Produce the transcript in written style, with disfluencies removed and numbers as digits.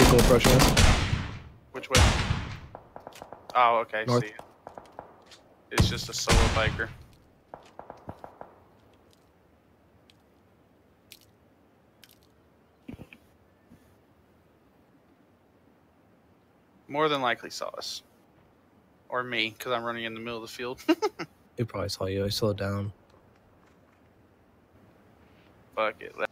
vehicle approaching us. Which way? Oh, okay. North. See. It's just a solo biker. More than likely saw us. Or me, because I'm running in the middle of the field. He probably saw you. I slowed down. Fuck it.